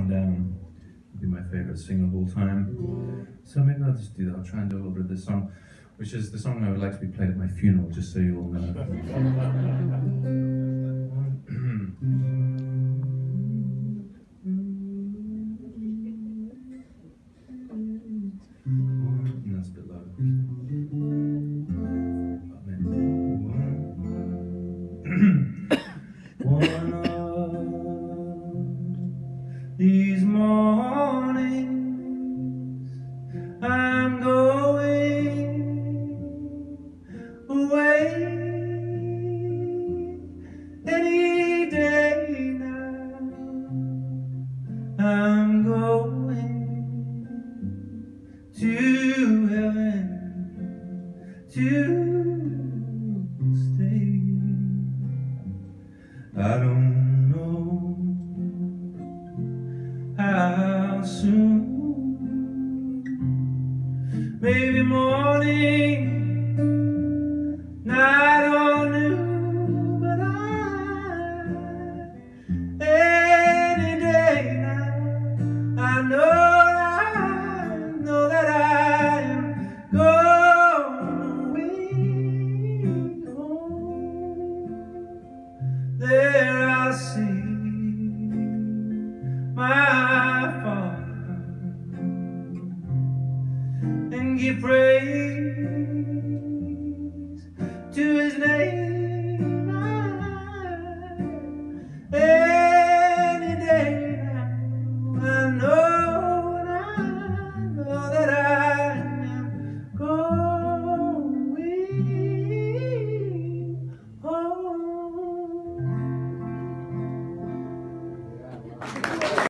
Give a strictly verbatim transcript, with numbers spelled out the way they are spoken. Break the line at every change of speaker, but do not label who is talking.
Calm Down would be my favorite sing of all time. So maybe I'll just do that. I'll try and do a little bit of this song, which is the song I would like to be played at my funeral, just so you all know. That's a bit low. One of these mornings I'm going away. Any day now I'm going to heaven to stay. I don't know how soon, maybe morning, night or noon, but I, any day now, I know, I know that I am going home. There I'll see my Father and give praise